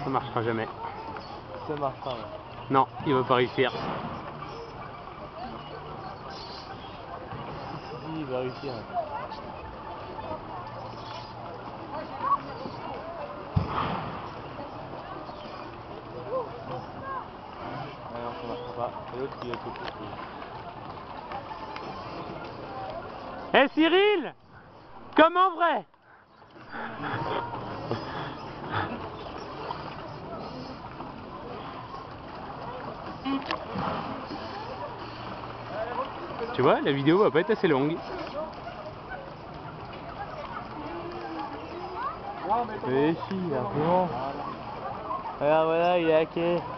Ça marchera jamais. Ça marche pas. Ouais. Non, il va pas réussir. Si, il va réussir. Non, ça marchera pas. C'est l'autre qui a été poussé. Eh Cyril, comme en vrai. Tu vois, la vidéo va pas être assez longue. Mais si, largement. Regarde, voilà, il est hacké.